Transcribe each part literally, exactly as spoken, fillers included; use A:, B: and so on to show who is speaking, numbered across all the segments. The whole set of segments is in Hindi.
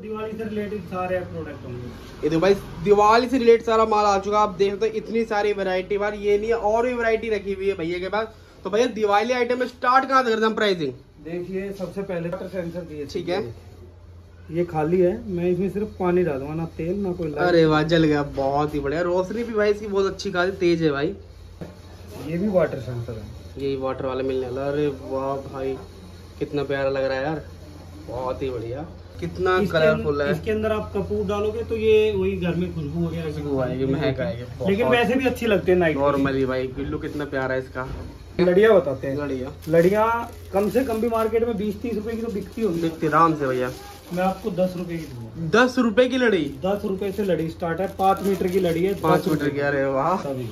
A: दिवाली से रिलेटेड सारे प्रोडक्ट होंगे।
B: ये देखो भाई दिवाली से रिलेटेड सारा माल आ चुका है। आप देख सकते हो इतनी सारी वैरायटी बार ये नहीं है, और भी वैरायटी रखी हुई है भैया के पास। तो भैया दिवाली आइटम में स्टार्ट कहाँ से करते हैं प्राइसिंग?
A: देखिए सबसे पहले वाटर सेंसर दिए,
B: ठीक है,
A: ये खाली है, मैं इसमें सिर्फ पानी डालूंगा, ना तेल ना कोई।
B: अरे वाह जल गया, बहुत ही बढ़िया। रोशनी भी भाई इसकी बहुत अच्छी खासी तेज है भाई।
A: ये भी वाटर सेंसर है,
B: यही वाटर वाला मिलने वाला। अरे वाह भाई कितना प्यारा लग रहा है यार, बहुत ही बढ़िया, कितना कलरफुल है।
A: इसके अंदर आप कपूर डालोगे तो ये वही घर में खुशबू वगैरह
B: महक आएगी,
A: लेकिन वैसे भी अच्छी लगती है नाइट
B: नॉर्मली भाई। बिल्लू कितना प्यारा है इसका।
A: लड़िया बताते हैं,
B: लड़िया
A: लड़िया कम से कम भी मार्केट में बीस तीस रुपए की तो बिकती होगी।
B: बिकती आराम से भैया।
A: मैं आपको दस रुपए की दूंगा।
B: दस रुपए की लड़ी?
A: दस रुपए से लड़ी स्टार्ट है, पाँच मीटर की लड़ी है,
B: पाँच मीटर की। अरे वाह,
A: सभी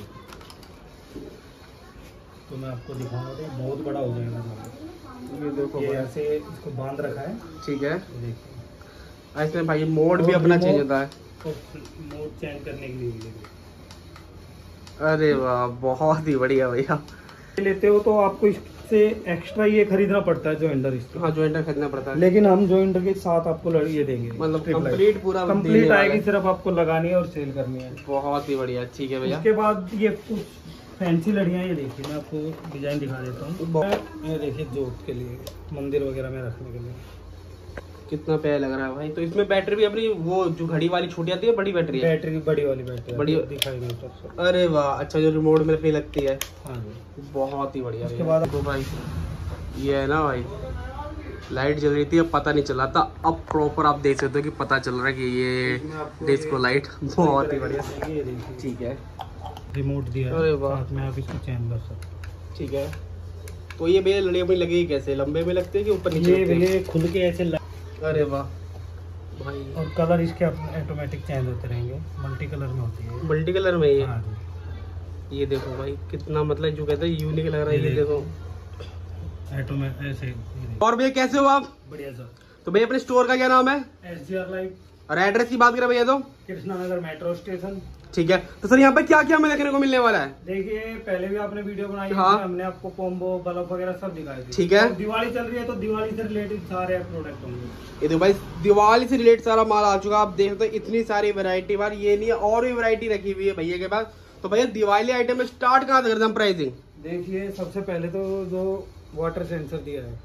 A: तो मैं आपको दिखाऊंगा तो बहुत बड़ा हो जाएगा।
B: ये देखो
A: ये ऐसे इसको बांध रखा है,
B: ठीक है।
A: देखिए
B: इसमें भाई मोड भी अपना चेंज होता है,
A: तो मोड चेंज करने के लिए।
B: अरे वाह बहुत ही बढ़िया भैया।
A: लेते हो तो आपको इससे एक्स्ट्रा ये खरीदना पड़ता है जॉइंटर इसका।
B: हाँ जॉइंटर खरीदना पड़ता है,
A: लेकिन हम जॉइंटर के साथ आपको लड़ी ये देंगे,
B: मतलब कंप्लीट पूरा
A: कंप्लीट आएगी, सिर्फ आपको लगानी है और सेल करनी है।
B: बहुत ही बढ़िया, ठीक है भैया।
A: उसके बाद ये कुछ फैंसी लड़ियाँ, ये देखिए मैं आपको डिजाइन दिखा देता हूँ। ये देखिए जोत के लिए, मंदिर वगैरह में रखने के लिए,
B: कितना प्यारा लग रहा है भाई। तो इसमें बैटरी भी अपनी वो जो घड़ी वाली छोटी आती है, बड़ी बैटरी है?
A: बैटरी बड़ी वाली बैटरी
B: बड़ी
A: दिखाई देती है।
B: अरे वाह, अच्छा जो रिमोट में अपनी लगती है।
A: हाँ जी,
B: बहुत ही बढ़िया।
A: उसके बाद
B: तो भाई ये है ना भाई, लाइट जल रही थी अब पता नहीं चला था, अब प्रॉपर आप देख सकते हो कि पता चल रहा है कि ये डिस्को लाइट। बहुत ही बढ़िया, ठीक है।
A: रिमोट दिया
B: अरे वाह,
A: साथ में आप इसको चेंज कर सकते,
B: ठीक है। तो ये भैया लड़ी अपनी लगेगी कैसे, लंबे में लगते हैं कि ऊपर नीचे?
A: ये ये खुल के ऐसे।
B: अरे वाह भाई,
A: और कलर इसके ऑटोमेटिक चेंज होते रहेंगे, मल्टी कलर में होती है,
B: मल्टी कलर में ये।
A: हाँ जी।
B: ये देखो भाई कितना मतलब जो कहते हैं यूनिक लग रहा है। ये देखो
A: ऑटोमेटिक ऐसे।
B: और भैया कैसे हो आप?
A: बढ़िया सर।
B: तो भैया अपने स्टोर का क्या नाम है?
A: S G R life.
B: और एड्रेस की बात करें भैया तो
A: कृष्णा नगर मेट्रो स्टेशन,
B: ठीक है। तो सर यहाँ पे क्या क्या हमें देखने को मिलने वाला है?
A: देखिए पहले भी आपने वीडियो बनाई,
B: हाँ।
A: हमने आपको कॉम्बो बल्ब वगैरह सब दिखाए थे,
B: ठीक है।
A: तो दिवाली चल रही है तो दिवाली से रिलेटेड सारे प्रोडक्ट होंगे।
B: ये देखो भाई दिवाली से रिलेटेड सारा माल आ चुका है। आप देख सकते हो इतनी सारी वैरायटी बार ये नहीं है, और भी वैरायटी रखी हुई है भैया के पास। तो भैया दिवाली आइटम में स्टार्ट कहाँ से करते हैं प्राइसिंग?
A: देखिए सबसे पहले तो जो वाटर सेंसर दिया है,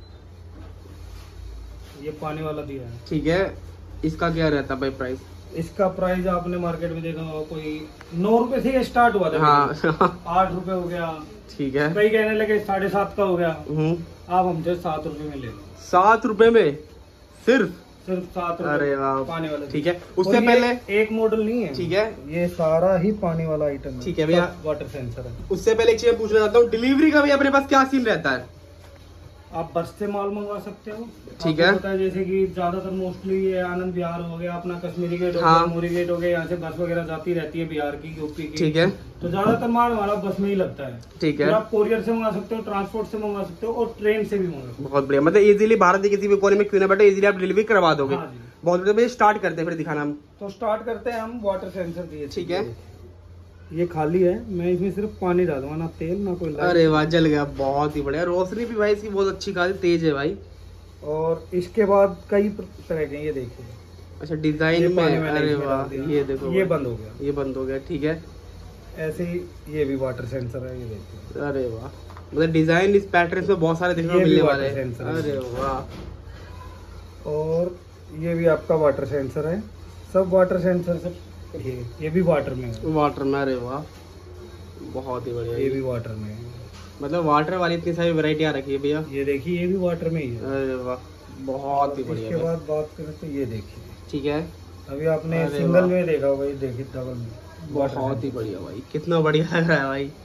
A: ये पानी वाला दिया है,
B: ठीक है। इसका क्या रहता है भाई प्राइस?
A: इसका प्राइस आपने मार्केट में देखा होगा कोई नौ रुपए से स्टार्ट हुआ था।
B: हाँ
A: आठ रुपए हो गया,
B: ठीक है।
A: कई कहने लगे साढ़े सात का हो गया,
B: हम्म,
A: आप हमसे सात रुपए में ले लो।
B: सात रुपए में सिर्फ?
A: सिर्फ सात रुपए।
B: अरे वाह,
A: पानी वाला,
B: ठीक है। उससे पहले
A: एक मॉडल नहीं है,
B: ठीक है,
A: ये सारा ही पानी वाला आइटम है,
B: ठीक है भैया।
A: वाटर सेंसर है।
B: उससे पहले एक चीज पूछना चाहता हूँ, डिलीवरी का भी अपने पास क्या सीन रहता है?
A: आप बस से माल मंगवा सकते हो,
B: ठीक है।
A: होता है जैसे कि ज्यादातर मोस्टली ये आनंद विहार हो गया, अपना कश्मीरी गेट हो गया,
B: हाँ।
A: मोरी गेट हो गया, यहाँ से बस वगैरह जाती रहती है बिहार की, यूपी की,
B: ठीक है।
A: तो ज्यादातर माल हमारा बस में ही लगता है,
B: ठीक है।
A: आप कोरियर से मंगा सकते हो, ट्रांसपोर्ट से मंगा सकते हो और ट्रेन से भी मंगा सकते हो।
B: बहुत बढ़िया, मतलब इजीली भारत के किसी भी कोने में क्यों ना बैठे, इजीली आप डिलीवरी करवा दोगे।
A: हाँ जी।
B: बहुत बढ़िया भैया, स्टार्ट करते हैं फिर दिखाना हम।
A: तो स्टार्ट करते हैं हम वाटर सेंसर दिए,
B: ठीक है।
A: ये खाली है, मैं इसमें सिर्फ पानी डालूंगा, ना तेल ना कोई।
B: अरे वाह जल गया, बहुत ही बढ़िया। रोशनी भी भाई इसकी बहुत अच्छी खासी तेज है भाई।
A: और इसके बाद कई तरह के, ये देखिए,
B: अच्छा डिजाइन में, अरे वाह ये देखो,
A: ये बंद हो गया,
B: ये बंद हो गया, ठीक है।
A: ऐसे ही ये भी वाटर सेंसर है, ये देखिए।
B: अरे वाह, मतलब डिजाइन इस पैटर्न में बहुत सारे देखने को मिलने वाले हैं। अरे वाह,
A: और ये भी आपका वाटर सेंसर है, सब वाटर सेंसर सब। ये ये भी वाटर में है,
B: वाटर में, अरे वाह बहुत ही बढ़िया।
A: ये भी वाटर में है,
B: मतलब वाटर वाली इतनी सारी वैरायटी आ रखी है भैया।
A: ये देखिए ये भी वाटर में ही है।
B: अरे वाह बहुत ही बढ़िया।
A: इसके बाद बात करें तो ये देखिए,
B: ठीक है।
A: अभी आपने सिंगल में देखा होगा, ये देखिए डबल में,
B: बहुत ही बढ़िया भाई, कितना बढ़िया लग रहा है भाई।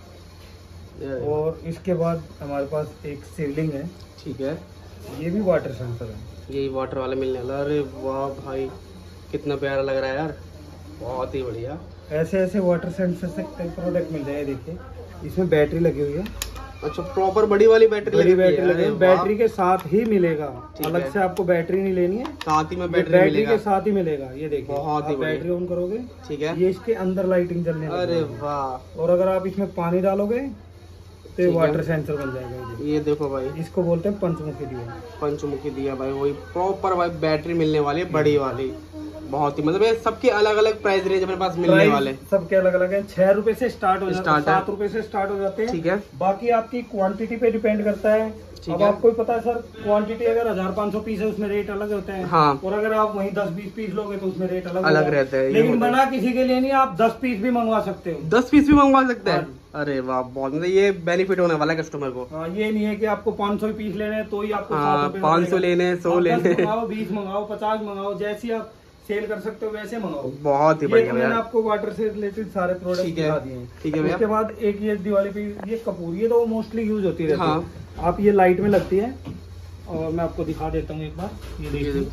A: और इसके बाद हमारे पास एक शिवलिंग है,
B: ठीक है।
A: ये भी वाटर सेंसर है,
B: यही वाटर वाले मिलने वाला। अरे वाह भाई कितना प्यारा लग रहा है यार, बहुत ही बढ़िया।
A: ऐसे ऐसे वाटर सेंसर से कई प्रोडक्ट मिल जाए। देखिए इसमें बैटरी लगी हुई है,
B: अच्छा प्रॉपर बड़ी वाली बैटरी
A: बड़ी
B: लगी
A: बैटरी
B: है।
A: लगी है, बैटरी के साथ ही मिलेगा,
B: ठीक
A: अलग
B: है।
A: से आपको बैटरी नहीं लेनी है,
B: साथ ही में
A: बैटरी,
B: बैटरी
A: बैटरी
B: मिलेगा।
A: के साथ ही मिलेगा। ये देखिए
B: बहुत ही
A: आप
B: बढ़िया।
A: बैटरी ऑन करोगे,
B: ठीक है,
A: ये इसके अंदर लाइटिंग जलने लगेगी।
B: अरे वाह।
A: और अगर आप इसमें पानी डालोगे तो ये वाटर सेंसर बन जाएगा।
B: ये देखो भाई,
A: इसको बोलते हैं पंचमुखी दिया।
B: पंचमुखी दिया भाई, वही प्रॉपर भाई बैटरी मिलने वाली है बड़ी वाली, बहुत ही मतलब ये सबके अलग अलग प्राइस रेंज अपने पास मिलने वाले,
A: सबके अलग अलग है। छह रुपए से स्टार्ट हो जाता है, सात रुपए से स्टार्ट हो जाते हैं।
B: ठीक है,
A: बाकी आपकी क्वांटिटी पे डिपेंड करता है। अब आपको ही पता है सर, क्वांटिटी अगर हजार पाँच सौ पीस है उसमें रेट अलग होते हैं।
B: हाँ।
A: और अगर आप वहीं दस बीस पीस लोगे तो उसमें रेट अलग
B: अलग रहते हैं।
A: लेकिन बना किसी के लिए नहीं, आप दस पीस भी मंगवा सकते हो।
B: दस पीस भी मंगवा सकते हैं। अरे वाह, बहुत मतलब ये बेनिफिट होने वाला है कस्टमर को।
A: हाँ, ये नहीं है कि आपको पाँच सौ पीस लेने हैं तो ही आपको
B: हाँ, पाँच सौ लेने, सौ लेने,
A: मंगाओ, बीस मंगाओ, पचास मंगाओ, जैसी आप सेल कर सकते हो वैसे मंगाओ।
B: बहुत ही बढ़िया।
A: मैंने आपको वाटर से रिलेटेड सारे प्रोडक्ट दिखा दिए हैं।
B: ठीक है भैया।
A: उसके बाद एक ये दिवाली पे ये कपूर, ये तो मोस्टली यूज होती रहती है।
B: हाँ।
A: आप ये लाइट में लगती है और मैं आपको दिखा देता हूँ एक बार। ये देखिए,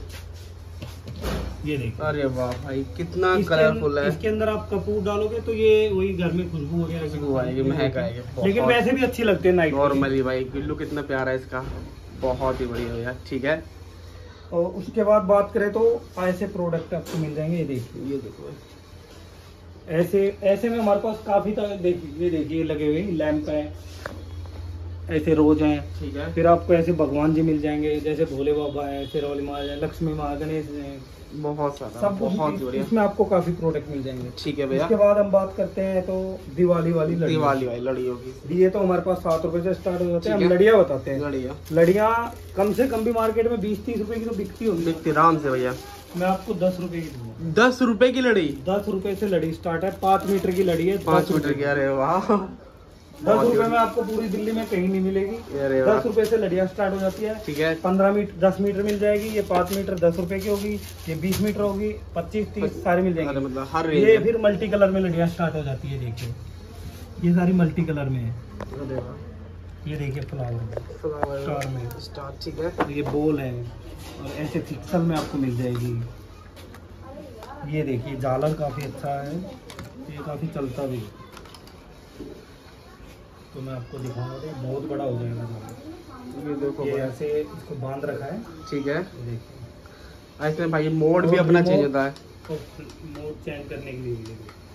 A: ये देखिए।
B: अरे वाह भाई, कितना कलरफुल है।
A: इसके अंदर आप कपूर डालोगे तो ये वही घर में खुशबू वगैरह
B: आएगी, महक आएगी।
A: लेकिन वैसे भी अच्छी लगती है नाइट
B: नॉर्मली भाई। बिल्लू कितना प्यारा है इसका, बहुत ही बढ़िया भैया। ठीक है,
A: और उसके बाद बात करें तो ऐसे प्रोडक्ट आपको मिल जाएंगे। ये देखिए,
B: ये देखो
A: ऐसे ऐसे में हमारे पास काफी तरह, देखिए ये देखिए लगे हुए लैंप है, ऐसे रोज हैं।
B: ठीक है,
A: फिर आपको ऐसे भगवान जी मिल जाएंगे, जैसे भोले बाबा है, सिरौली माँ है, लक्ष्मी माँ, गणेश है,
B: बहुत सारा,
A: सब
B: बहुत बढ़िया।
A: इसमें आपको काफी प्रोडक्ट मिल जाएंगे।
B: ठीक है भैया।
A: उसके बाद हम बात करते हैं तो दिवाली वाली लड़ियाँ।
B: दिवाली वाली लड़ियों की,
A: ये तो हमारे पास सात रुपए से स्टार्ट हो जाते हैं।
B: ठीक
A: हम
B: है।
A: लड़ियाँ बताते हैं।
B: लड़ियाँ
A: लड़ियाँ कम से कम भी मार्केट में बीस तीस रुपए की तो बिकती होगी।
B: बिकती आराम से भैया।
A: मैं आपको दस रुपए की दूंगा।
B: दस रुपए की लड़ी,
A: दस रुपए से लड़ी स्टार्ट है। पाँच मीटर की लड़ी है,
B: पाँच मीटर की। अरे वाह,
A: दस रुपए में आपको पूरी दिल्ली में कहीं नहीं मिलेगी।
B: अरे वाह।
A: दस रुपए से लड़ियाँ स्टार्ट हो जाती है।
B: ठीक है,
A: पंद्रह मीटर दस मीटर मिल जाएगी। ये पाँच मीटर दस रुपए की होगी, ये बीस मीटर होगी, पच्चीस तीस सारी मिल
B: अरे
A: जाएंगी।
B: मतलब हर
A: ये
B: रेंज।
A: फिर मल्टी कलर में लड़ियाँ स्टार्ट हो जाती है। देखिए ये सारी मल्टी कलर में है।
B: अरे वाह,
A: ये देखिए फ्लावर स्टार में
B: स्टार। ठीक है,
A: ये बोल है, और ऐसे फिक्सल में आपको मिल जाएगी। ये देखिए झालर काफी अच्छा है, ये काफी चलता भी। तो मैं आपको दिखाऊंगा, बहुत बड़ा हो जाएगा झालर।
B: ये देखो
A: ये
B: भाई।
A: ऐसे इसको बांध रखा है।
B: ठीक है,
A: ये देखिए,
B: ऐसे भाई मोड भी अपना चेंज होता है।
A: तो मोड चेंज करने के लिए।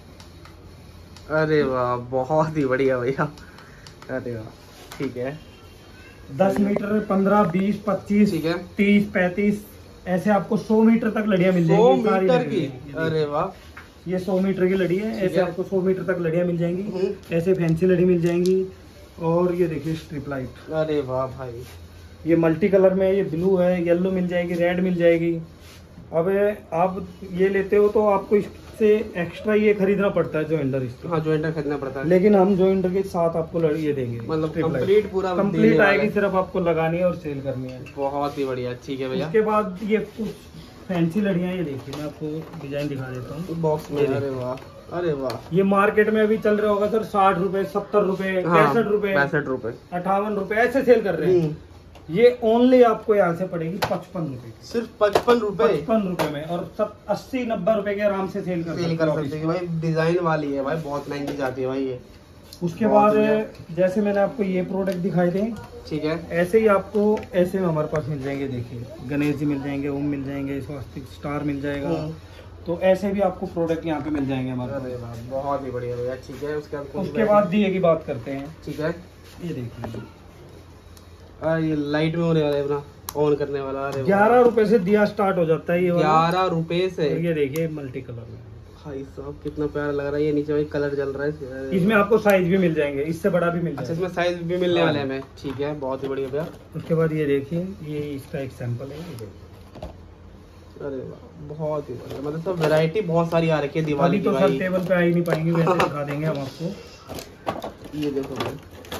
B: अरे वाह, बहुत ही बढ़िया भैया। अरे वाह, ठीक है।
A: दस मीटर, पंद्रह, बीस, पच्चीस,
B: ठीक है,
A: तीस, पैंतीस, ऐसे आपको सौ मीटर तक लड़ियाँ मिल
B: सौ
A: जाएंगी। सारी
B: मीटर
A: लड़ियाँ
B: की।
A: मिल
B: अरे वाह,
A: ये सौ मीटर की लड़ी है।
B: ठीक
A: ऐसे
B: है।
A: आपको सौ मीटर तक लड़ियाँ मिल जाएंगी।
B: हम्म।
A: ऐसे फैंसी लड़ी मिल जाएंगी। और ये देखिए स्ट्रिप लाइट,
B: अरे वाह भाई,
A: ये मल्टी कलर में है। ये ब्लू है, येलो मिल जाएगी, रेड मिल जाएगी। अब आप ये लेते हो तो आपको इससे एक्स्ट्रा ये खरीदना पड़ता है जॉइंटर इसको।
B: हाँ जॉइंटर खरीदना पड़ता है,
A: लेकिन हम जॉइंटर के साथ आपको लड़ी ये देंगे,
B: मतलब कंप्लीट पूरा
A: कंप्लीट
B: देने
A: आएगी।
B: वाला है।
A: सिर्फ आपको लगानी है और सेल करनी है।
B: बहुत ही बढ़िया। ठीक है भैया,
A: उसके बाद ये कुछ फैंसी लड़ियाँ, ये देखिए मैं आपको डिजाइन दिखा देता हूँ
B: बॉक्स में। अरे वाह, अरे वाह,
A: ये मार्केट में अभी चल रहा होगा सर साठ रुपए, सत्तर रुपए, पैंसठ रुपए,
B: पैंसठ रुपए,
A: अट्ठावन रुपए ऐसे सेल कर रहे हैं। ये ओनली आपको यहाँ से पड़ेगी पचपन रुपए,
B: सिर्फ पचपन रुपए
A: पचपन रुपए में। और सब अस्सी नब्बे रुपए के आराम से सेल कर
B: सेल कर सकते हैं भाई। डिजाइन वाली है भाई, बहुत महंगी जाती है भाई ये।
A: उसके बाद जैसे मैंने आपको ये प्रोडक्ट दिखाए थे,
B: ठीक है,
A: ऐसे ही आपको ऐसे में हमारे पास मिल जाएंगे। देखिए गणेश जी मिल जाएंगे, ओम मिल जाएंगे, स्वास्तिक स्टार मिल जाएगा। तो ऐसे भी आपको प्रोडक्ट यहाँ पे मिल जाएंगे हमारे
B: अरे वाह, बहुत ही बढ़िया भैया। ठीक है, उसके बाद
A: उसके बाद दिए की बात करते हैं।
B: ठीक है,
A: ये देखिए
B: ये लाइट में होने वाला है अपना, ऑन करने वाला। अरे
A: ग्यारह रुपए से दिया स्टार्ट हो जाता है ये वाला।
B: ग्यारह रुपए से।
A: और ये देखिए मल्टी कलर में
B: भाई साहब कितना प्यारा लग रहा है। ये नीचे भाई कलर जल रहा है।
A: इसमें आपको साइज भी मिल जाएंगे, इससे बड़ा भी मिल
B: अच्छा,
A: जाएगा।
B: इसमें साइज भी मिलने वाले हैं हमें। ठीक है, बहुत ही बढ़िया भैया।
A: उसके बाद ये देखिए, ये इसका एक सैंपल है। ये देखिए।
B: अरे वाह, बहुत ही बढ़िया। मतलब सब वैरायटी बहुत सारी आ रखी है दिवाली
A: अभी
B: की
A: तो सर
B: भाई।
A: टेबल पे आ ही नहीं पाएंगे, वैसे दिखा देंगे हम आपको।
B: ये देखो भाई,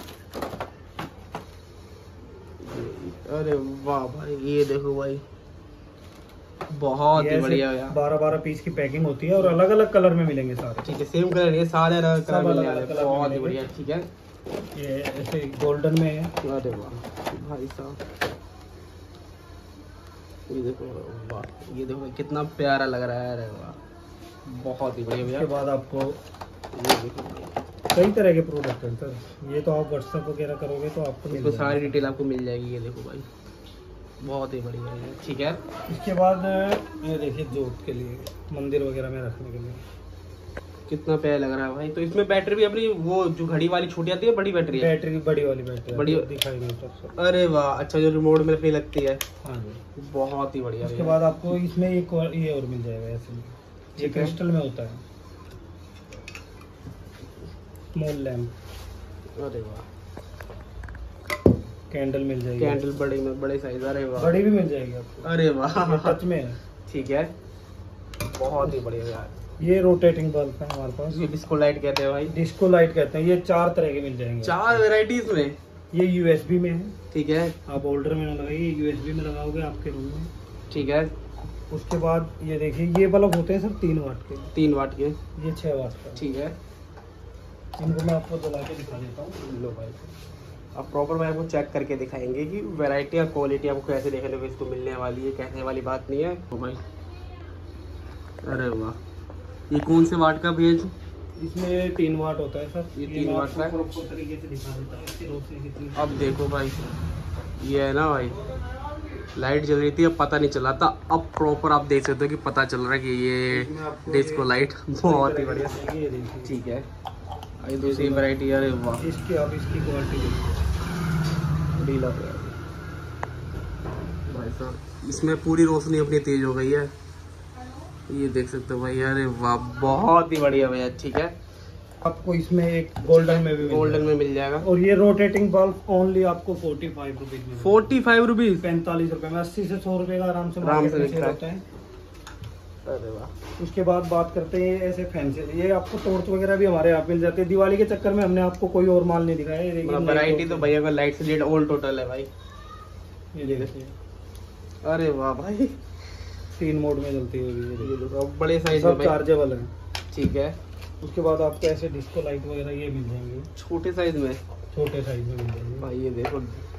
B: अरे वाह भाई, ये देखो भाई, बहुत ही बढ़िया यार।
A: बारह बारह पीस की पैकिंग होती है और अलग अलग कलर में मिलेंगे सारे।
B: ठीक है, सेम कलर ये सारे अलग कलर
A: सब
B: मिलने
A: अलग
B: वाले
A: अलग
B: हैं।
A: कलर
B: बहुत ही
A: मिलेंगे।
B: बढ़िया। ठीक है,
A: ये ऐसे गोल्डन में है।
B: अरे वाह भाई साहब, ये देखो वाह, ये देखो कितना प्यारा लग रहा है। अरे वाह, बहुत ही बढ़िया भैया।
A: उसके बाद आपको
B: ये देखो
A: कई तरह के प्रोडक्ट हैं सर। ये तो आप व्हाट्सएप वगैरह करोगे तो आपको मिल
B: इसमें
A: जाएगा।
B: सारी डिटेल आपको मिल जाएगी। ये देखो भाई, बहुत ही बढ़िया है। ठीक है,
A: इसके बाद ये देखिए जोत के लिए, मंदिर वगैरह में रखने के लिए।
B: कितना प्यारा लग रहा है भाई। तो इसमें बैटरी भी अपनी वो जो घड़ी वाली छोटी आती है, बड़ी बैटरी है?
A: बैटरी बड़ी वाली बैटरी
B: बड़ी
A: दिखाई नहीं सबसे।
B: अरे वाह, अच्छा, जो रिमोट में अपनी लगती है।
A: हाँ जी,
B: बहुत ही बढ़िया।
A: उसके बाद आपको इसमें एक और ये और मिल जाएगा ऐसे, ये क्रिस्टल में होता है स्मॉल लैम्प।
B: अरे वाह,
A: कैंडल मिल जाएगी,
B: कैंडल बड़ी में बड़े साइज। अरे वाह,
A: बड़ी भी मिल जाएगी आपको।
B: अरे वाह,
A: टच में है।
B: ठीक है, बहुत ही बढ़िया यार।
A: ये रोटेटिंग बल्ब है हमारे पास,
B: ये डिस्को लाइट कहते हैं भाई।
A: डिस्को लाइट कहते हैं। ये चार तरह के मिल जाएंगे,
B: चार वेराइटीज में।
A: ये यूएसबी में है।
B: ठीक है,
A: आप होल्डर में ना लगाइए, यूएसबी में लगाओगे आपके रूम में।
B: ठीक है।
A: उसके बाद ये देखिए, ये बल्ब होते हैं सर तीन वाट के।
B: तीन वाट के,
A: ये छह वाट का।
B: ठीक है।
A: इनको मैं आपको जला के दिखा देता हूँ।
B: लो भाई, अब प्रॉपर मैं आपको चेक करके दिखाएंगे कि वैरायटी या क्वालिटी आपको कैसे देखने को इसको मिलने वाली है, कहने वाली बात नहीं है। तो भाई, अरे वाह, ये कौन से वाट का भैया?
A: इसमें तीन वाट होता है सर।
B: ये तीन वाट का है।
A: प्रॉपर तरीके से दिखा देता हूँ इसकी रोशनी कितनी।
B: अब देखो भाई, ये है ना भाई, लाइट जल रही थी, अब पता नहीं चला था। अब प्रॉपर आप देख सकते हो कि पता चल रहा है कि ये डिस्को लाइट बहुत ही बढ़िया।
A: ये देखिए,
B: ठीक है। ये दूसरी वैरायटी, अरे वाह,
A: इसकी आप इसकी क्वालिटी देखिए,
B: डील हो गया भाई साहब। इसमें पूरी रोशनी अपनी तेज हो गई है, ये देख सकते हो भाई। अरे वाह, बहुत ही बढ़िया भैया। ठीक है,
A: आपको इसमें एक गोल्डन में भी
B: गोल्डन में मिल जाएगा।
A: और ये रोटेटिंग बल्ब ओनली आपको फोर्टी फाइव रुपीज में।
B: फोर्टी फाइव रुपीज
A: पैंतालीस रुपए में, अस्सी से सौ रुपए का आराम से
B: आराम से
A: मार्केट में
B: बिकता
A: सेल
B: है।
A: होता है।
B: अरे वाह,
A: उसके बाद बात करते हैं ऐसे फैंसी, ये आपको टॉर्च वगैरह भी हमारे यहाँ मिल जाते हैं। दिवाली के चक्कर में हमने आपको कोई और माल नहीं दिखाया। ये देखिए,
B: मतलब वैरायटी तो भैया का लाइट से लेट ऑल टोटल है भाई।
A: ये देखिए,
B: अरे वाह भाई,
A: तीन मोड में जलती है ये
B: ये
A: देखिए।
B: देखो, अब बड़े साइज
A: सब
B: में भाई।
A: चार्जेबल है।
B: ठीक है,
A: उसके बाद आपको ऐसे डिस्को लाइट वगैरह ये मिल जाएंगे,
B: छोटे साइज में
A: छोटे साइज में मिल जाएंगे
B: भाई। ये देखो,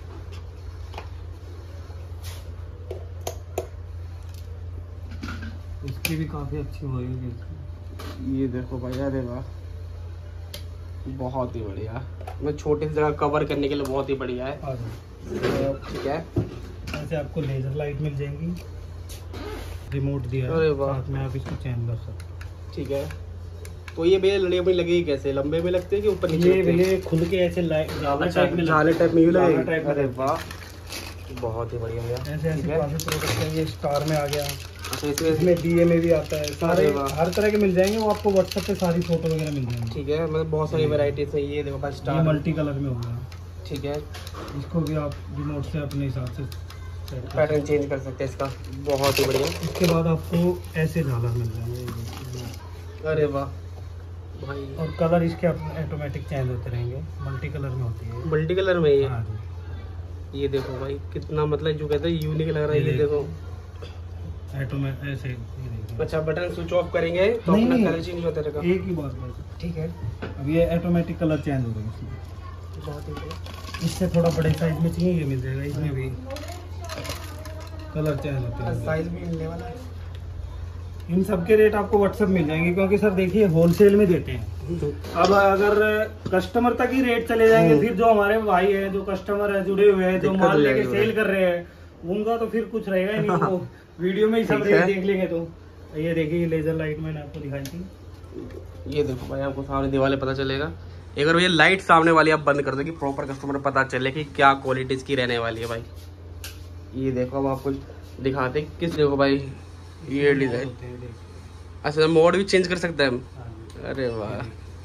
A: इसकी भी काफी अच्छी होगी।
B: ये देखो भाई, अरे वाह, बहुत ही बढ़िया। मैं छोटे से जगह कवर करने के लिए बहुत ही बढ़िया है।
A: हाँ जी।
B: ठीक है,
A: ऐसे आपको लेजर लाइट मिल जाएंगी, रिमोट दिया है
B: अरे वाह।
A: साथ में, आप इसको चेंज कर सकते हैं।
B: ठीक है। तो ये भैया लड़ी अपनी लगेगी कैसे, लंबे में लगते हैं कि ऊपर नीचे
A: ये
B: लगते हैं?
A: ये खुल के ऐसे लाइट झालर
B: अच्छा,
A: टाइप में
B: झालर टाइप में भी
A: झालर
B: लगेगी।
A: टाइप में
B: अरे
A: लगती है।
B: वाह, बहुत ही बढ़िया भैया।
A: ऐसे
B: ठीक
A: ऐसे
B: है।
A: काफी प्रोडक्ट है। ये स्टार में आ गया,
B: अच्छा, इसमें
A: इसमें डीए में भी आता है, सारे
B: अरे वाह।
A: हर तरह के मिल जाएंगे। वो आपको व्हाट्सएप पे सारी फोटो वगैरह मिल जाएंगी।
B: ठीक है, मतलब बहुत सारी वैरायटीज है। ये देखो भाई,
A: ये
B: स्टार।
A: मल्टी कलर में हो गया।
B: ठीक है,
A: इसको भी आप रिमोट से अपने हिसाब से सेट कर
B: पैटर्न चेंज कर सकते हैं इसका, बहुत ही बढ़िया।
A: इसके बाद आपको ऐसे झालर मिल जाएंगे।
B: अरे वाह भाई,
A: और कलर इसके ऑटोमेटिक चेंज होते रहेंगे, मल्टी कलर में होती है।
B: मल्टी कलर में ये।
A: हाँ जी।
B: ये देखो भाई, कितना मतलब जो कहते हैं यूनिक लग रहा है। ये
A: ये
B: देखो,
A: ऑटोमेटिक ऐसे ये देखिए।
B: अच्छा, बटन स्विच ऑफ करेंगे तो
A: नहीं,
B: अपना
A: नहीं।
B: कलर चेंज होता रहेगा।
A: एक ही बात है।
B: ठीक है,
A: अब ये ऑटोमेटिक कलर चेंज हो रहा है इसमें।
B: बहुत ही बढ़िया।
A: इससे थोड़ा बड़े साइज में चाहिए, ये मिल जाएगा। इसमें भी कलर चेंज होते हैं।
B: साइज भी मिलने वाला है।
A: इन सब के रेट आपको व्हाट्सएप मिल जाएंगे, क्योंकि सर देखिए होलसेल में देते हैं। अब अगर कस्टमर तक ही रेट चले जाएंगे, फिर जो हमारे भाई है, जो कस्टमर है, जुड़े हुए हैं, जो
B: दिक्कत हो
A: माल लेके
B: जाएगी
A: सेल कर रहे हैं, उनका तो फिर कुछ रहेगा ही नहीं। वो वीडियो में ही सब
B: ठीक
A: रेट
B: है।
A: देख लेंगे। तो ये देखिए, लेजर लाइट मैंने आपको दिखाई थी।
B: ये देखो भाई, आपको सामने दीवार पता चलेगा। एक बार भैया लाइट सामने वाली आप बंद कर दो कि प्रॉपर कस्टमर पता चले कि क्या क्वालिटी इसकी रहने वाली है भाई। ये देखो, अब आपको दिखाते हैं किस। देखो भाई, ये डिजाइन। अच्छा, मोड भी चेंज कर सकते हैं हम। अरे वाह,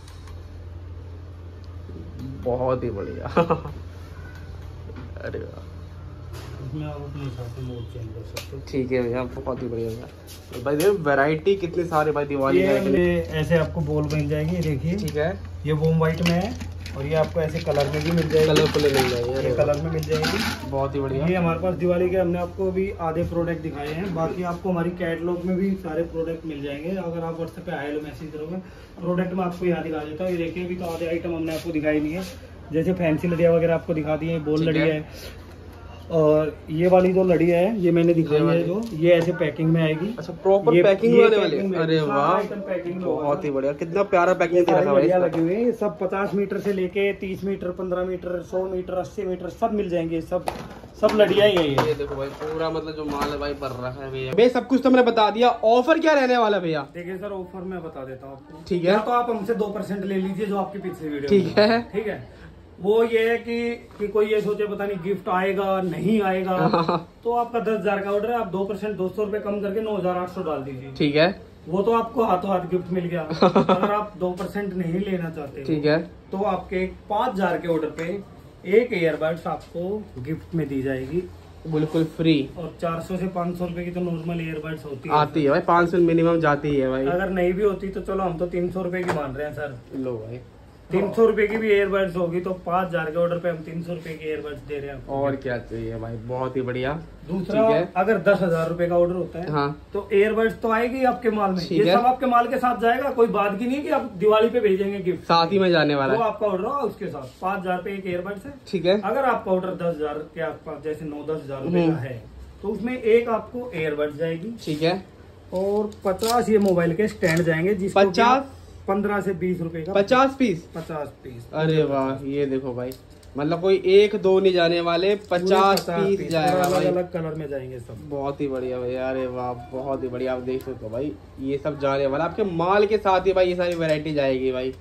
B: बहुत ही बढ़िया। अरे वाह,
A: इसमें आप अपने हिसाब से मोड चेंज कर सकते हो।
B: ठीक है भैया, बहुत ही बढ़िया भैया। तो भाई देखो, वैरायटी कितनी सारी भाई दिवाली
A: ये
B: है।
A: हमने ऐसे आपको बॉल बन जाएगी, ये देखिए।
B: ठीक है,
A: ये वोम वाइट में है, और ये आपको ऐसे कलर में भी मिल जाएगी।
B: कलरफुल मिल जाएगी।
A: ये
B: अरे
A: कलर में मिल जाएगी।
B: बहुत ही बढ़िया।
A: ये हमारे पास दिवाली के हमने आपको भी आधे प्रोडक्ट दिखाए हैं। बाकी आपको हमारी कैटलॉग में भी सारे प्रोडक्ट मिल जाएंगे। अगर आप व्हाट्सएप पे हाई लो मैसेज करोगे, प्रोडक्ट में आपको यहाँ दिखा देता हूँ। ये देखिए, अभी तो आधे आइटम हमने आपको दिखाई नहीं है। जैसे फैंसी लड़िया वगैरह आपको दिखा दी है, बॉल
B: ठीक
A: लड़ी
B: है।
A: है, और ये वाली जो लड़ी है ये मैंने दिखाई है जो ये ऐसे पैकिंग में आएगी।
B: अच्छा प्रॉपर
A: ये-
B: पैकिंग
A: ये
B: वाले
A: पैकिंग
B: वाले।
A: में-
B: अरे
A: सारा
B: वाह
A: आइटम पैकिंग में होगा।
B: बहुत ही बढ़िया, कितना प्यारा पैकिंग
A: ये
B: दे
A: सारी
B: रखा है
A: लड़ियाँ
B: भाई
A: लगी हुई है, सब पचास मीटर से लेके तीस मीटर, पंद्रह मीटर, सौ मीटर, अस्सी मीटर सब मिल जाएंगे। सब सब लड़ियाँ ही है ये।
B: ये देखो भाई पूरा मतलब जो माल है भाई भर रखा है भैया। भैया सब कुछ तो मैंने बता दिया, ऑफर क्या रहने वाला भैया?
A: देखिए सर ऑफर मैं बता देता हूँ आपको।
B: ठीक है।
A: या तो आप हमसे दो परसेंट ले लीजिए जो आपकी पिछली वीडियो
B: ठीक
A: में
B: है।
A: ठीक है। वो ये है कि कि कोई ये सोचे पता नहीं गिफ्ट आएगा नहीं आएगा तो आपका दस हजार का ऑर्डर है, आप दो परसेंट दो सौ रूपये कम करके नौ हजार आठ सौ डाल दीजिए।
B: ठीक है।
A: वो तो आपको हाथों हाथ गिफ्ट मिल गया। अगर आप दो परसेंट नहीं लेना चाहते
B: ठीक है
A: तो आपके पाँच हजार के ऑर्डर पे एक ईयरबड्स आपको गिफ्ट में दी जाएगी
B: बिल्कुल फ्री।
A: और चार सौ से पाँच सौ रूपये की तो नॉर्मल ईयरबड्स होती है
B: आती है भाई, पाँच सौ मिनिमम जाती है भाई।
A: अगर नहीं भी होती तो चलो हम तो तीन सौ रूपये की मान रहे हैं सर।
B: लो भाई
A: तीन सौ रूपये की भी ईयरबड्स होगी तो पाँच हजार के ऑर्डर पे हम तीन सौ रूपये की ईयरबड्स दे रहे हैं आपको।
B: और क्या चाहिए भाई, बहुत ही बढ़िया।
A: दूसरा
B: ठीक है।
A: अगर दस हजार रूपये का ऑर्डर होता है
B: हाँ
A: तो ईयरबड्स तो आएगी आपके माल में।
B: ठीक
A: ये
B: है।
A: सब आपके माल के साथ जाएगा, कोई बात की नहीं कि आप दिवाली पे भेजेंगे गिफ्ट।
B: साथ ही में जाने वाला
A: वो
B: है।
A: आपका ऑर्डर होगा उसके साथ पाँच हजार पे एक ईयरबड्स है।
B: ठीक है।
A: अगर आपका ऑर्डर दस हजार के आसपास जैसे नौ दस हजार रूपये का है तो उसमें एक आपको ईयरबड्स जाएगी।
B: ठीक है।
A: और पचास ये मोबाइल के स्टैंड जाएंगे जिसको
B: पचास
A: पंद्रह से बीस रूपये का
B: पचास पीस।
A: पचास पीस।
B: अरे वाह ये देखो भाई, मतलब कोई एक दो नहीं जाने वाले, पचास पीस जाएगा
A: अलग
B: भाई।
A: अलग कलर में जाएंगे सब।
B: बहुत ही बढ़िया भाई। अरे वाह बहुत ही बढ़िया। आप देख सकते हो भाई ये सब जाने वाला आपके माल के साथ ही भाई, ये सारी वैरायटी जाएगी भाई।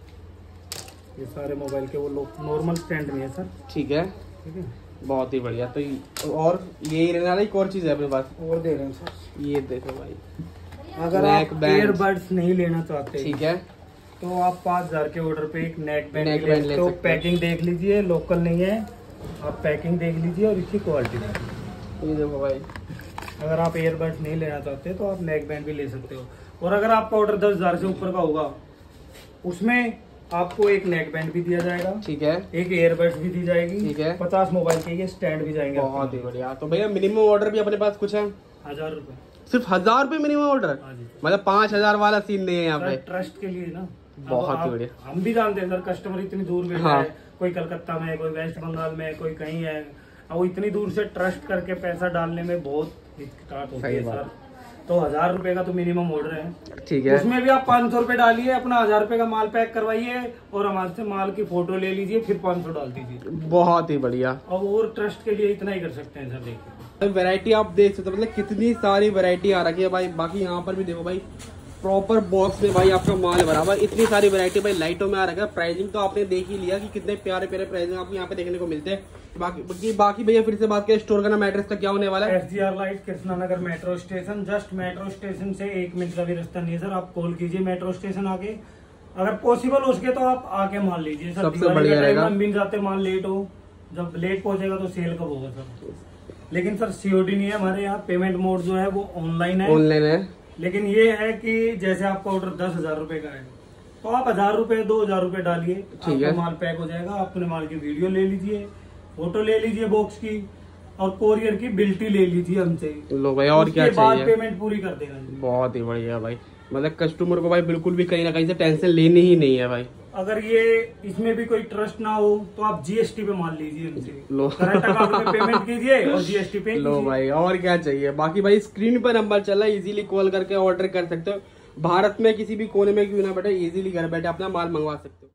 A: ये सारे मोबाइल के वो लोग नॉर्मल स्टैंड में है सर।
B: ठीक है
A: ठीक है।
B: बहुत ही बढ़िया। तो ये- और यही रहने वाला एक और चीज है अपने पास,
A: और दे रहे हैं सर।
B: ये देखो भाई।
A: अगर
B: नेक
A: आप
B: बैंड।
A: ईयरबड्स नहीं लेना चाहते
B: ठीक है।
A: तो आप पाँच हजार के ऑर्डर पे एक नेक बैंड
B: नेक
A: ले
B: बैंड ले
A: तो
B: सकते हैं।
A: पैकिंग देख लीजिए, लोकल नहीं है। आप पैकिंग देख लीजिए और इसकी क्वालिटी देखिए।
B: ये देखो भाई
A: अगर आप ईयरबड्स नहीं लेना चाहते तो आप नेक बैंड भी ले सकते हो। और अगर आपका ऑर्डर दस हजार से ऊपर का होगा उसमें आपको एक नेक बैंड भी दिया जाएगा।
B: ठीक है।
A: एक ईयरबड्स भी दी जाएगी।
B: ठीक है।
A: पचास मोबाइल के ये स्टैंड भी जाएंगे।
B: बहुत ही बढ़िया। तो भैया मिनिमम ऑर्डर भी अपने पास कुछ है?
A: हजार रुपए।
B: सिर्फ हजार रुपए मिनिमम ऑर्डर?
A: हाँ जी।
B: मतलब पाँच हजार वाला सीन नहीं है यहाँ पे।
A: ट्रस्ट के लिए ना।
B: बहुत
A: अब
B: ही
A: आप-
B: बढ़िया।
A: हम भी जानते हैं सर कस्टमर इतनी दूर बैठा
B: हाँ।
A: है, कोई कलकत्ता में, कोई वेस्ट बंगाल में, कोई कहीं है। अब वो इतनी दूर से ट्रस्ट करके पैसा डालने में बहुत हिचकिचाहट होती
B: सही
A: है
B: बात।
A: सर। तो हजार रुपए का तो मिनिमम ऑर्डर है।
B: ठीक है।
A: उसमें भी आप पाँच सौ रुपए डालिए, अपना हजार रुपए का माल पैक करवाइए और हमारे से माल की फोटो ले लीजिए, फिर पाँच सौ डाल दीजिए।
B: बहुत ही बढ़िया।
A: अब और ट्रस्ट के लिए इतना ही कर सकते हैं सर। देखिए
B: वैरायटी आप देख सकते हो, मतलब कितनी सारी वैरायटी आ रखी है भाई। बाकी यहाँ पर भी देखो भाई प्रॉपर बॉक्स में भाई आपका माल भरा हुआ है। इतनी सारी वैरायटी भाई लाइटों में आ रखा है। प्राइसिंग तो आपने देख ही लिया कि कितने प्यारे प्यारे प्राइसिंग आपको यहाँ पे देखने को मिलते हैं। बाकी बाकी बाकी भैया फिर से बात करें स्टोर का नाम, एड्रेस का क्या होने वाला है?
A: S G R light Krishna Nagar metro station, just metro station से एक मिनट का भी रास्ता नहीं है सर। आप कॉल कीजिए मेट्रो स्टेशन आके, अगर पॉसिबल हो सके तो आप आके माल लीजिए सर।
B: सबसे
A: दिवाली
B: बढ़िया
A: के टाइम
B: रहेगा।
A: हम भी जाते माल लेट हो, जब लेट पहुंचेगा तो सेल कब होगा सर। लेकिन सर सीओडी नहीं है हमारे यहाँ, पेमेंट मोड जो है वो ऑनलाइन है।
B: ऑनलाइन है।
A: लेकिन ये है कि जैसे आपका ऑर्डर दस हजार रूपए का है तो आप हजार रूपए दो हजार रूपए डालिए,
B: ठीक है।
A: आपका माल पैक हो जाएगा। अपने माल की वीडियो ले लीजिए, फोटो ले लीजिए बॉक्स की, और कोरियर की बिल्टी ले लीजिए हमसे।
B: लो भाई और क्या
A: उसके बाद
B: चाहिए?
A: पेमेंट पूरी कर देना।
B: बहुत ही बढ़िया भाई। मतलब कस्टमर को भाई बिल्कुल भी कहीं ना कहीं से टेंशन लेनी ही नहीं है भाई।
A: अगर ये इसमें भी कोई ट्रस्ट ना हो तो आप जीएसटी पे मान लीजिए हमसे।
B: लो
A: करंट अकाउंट में पेमेंट कीजिए और जीएसटी पे
B: लो
A: कीजिए।
B: भाई और क्या चाहिए? बाकी भाई स्क्रीन पर नंबर चला है, इजीली कॉल करके ऑर्डर कर सकते हो। भारत में किसी भी कोने में क्यों ना बैठे, इजीली घर बैठे अपना माल मंगवा सकते हो।